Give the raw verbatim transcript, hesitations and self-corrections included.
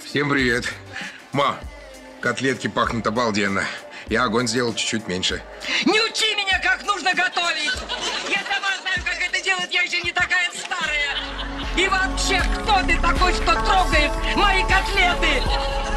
Всем привет. Ма, котлетки пахнут обалденно. Я огонь сделал чуть-чуть меньше. Не учи меня, как нужно готовить! Я сама знаю, как это делать, я еще не такая старая! И вообще, кто ты такой, что трогает мои котлеты?